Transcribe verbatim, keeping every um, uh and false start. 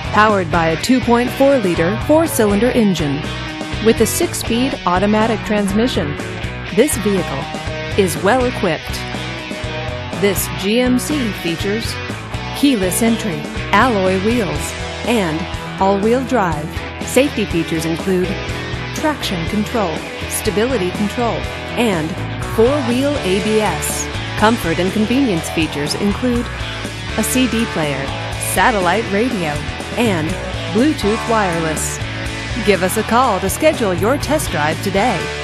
Powered by a two point four liter four-cylinder engine with a six-speed automatic transmission, this vehicle is well equipped. This G M C features keyless entry, alloy wheels, and all-wheel drive. Safety features include traction control, stability control, and four-wheel A B S. Comfort and convenience features include a C D player, satellite radio, and Bluetooth wireless. Give us a call to schedule your test drive today.